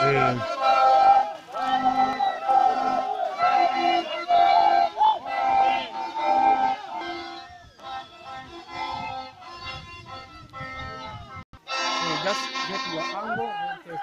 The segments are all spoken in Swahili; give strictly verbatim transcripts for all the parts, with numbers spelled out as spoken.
Eh. So just get your angle and test.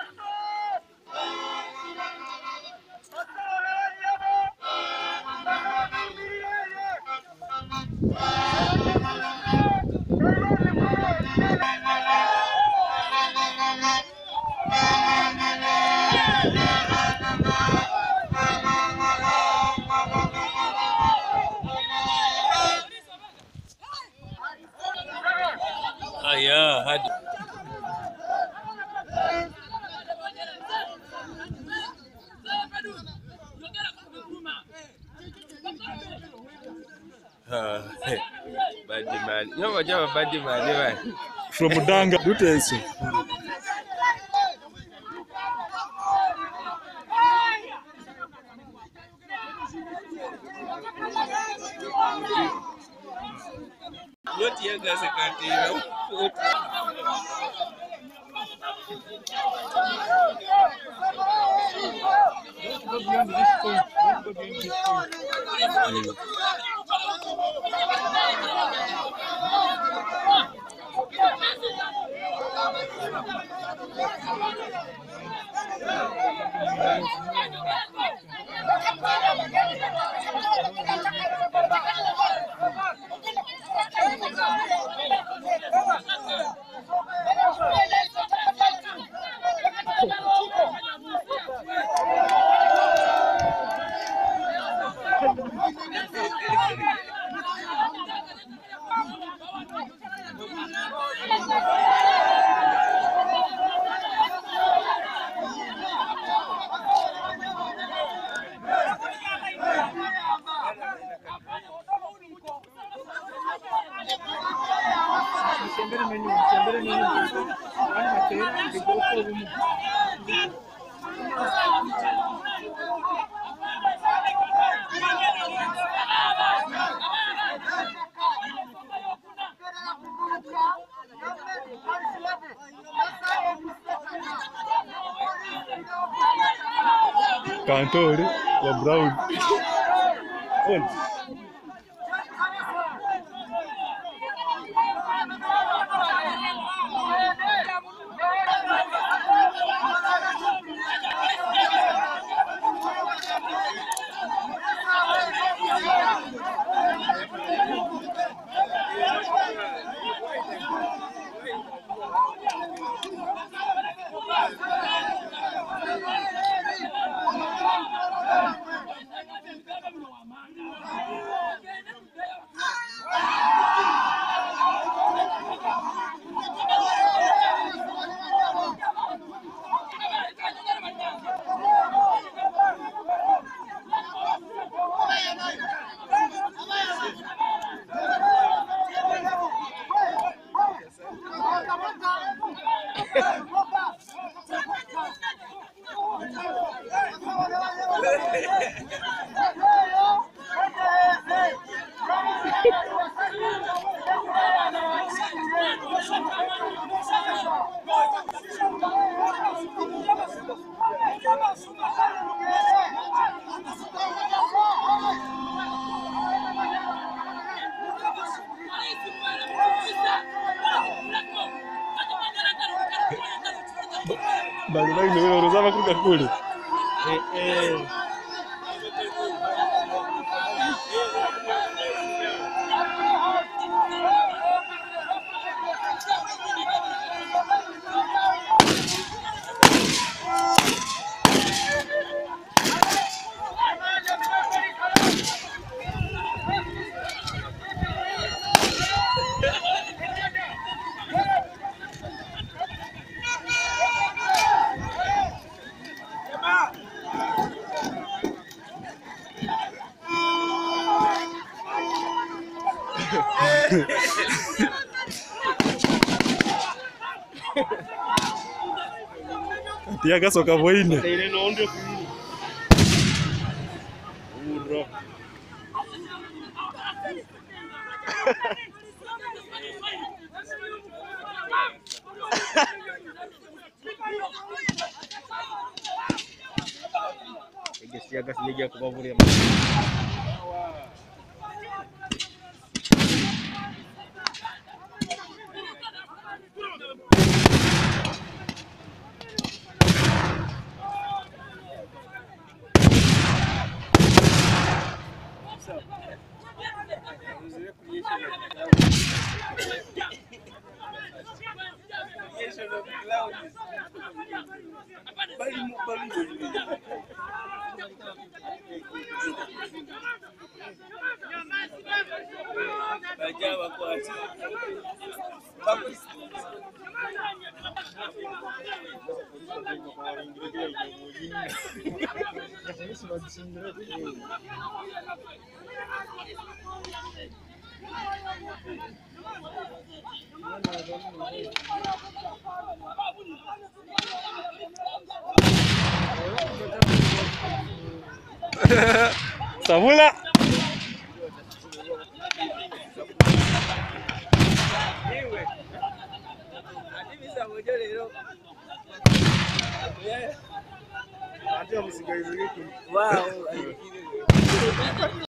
Ah, yeah, had. Ah, bad man. You know what you're a bad man, From Mudanga, do test. What you guys are cutting? Don't go beyond this point. Don't go beyond this point. Mm. Sembere menu, sembere menu. One hotel, the go for women. Cantori, wa brown. On. Bali bali ndio unazama kutoka kule. Eh eh. Tiaga soka voine. Ile no ndio Urro. Gesiaga sijja kubabulira. Sabula. Wow.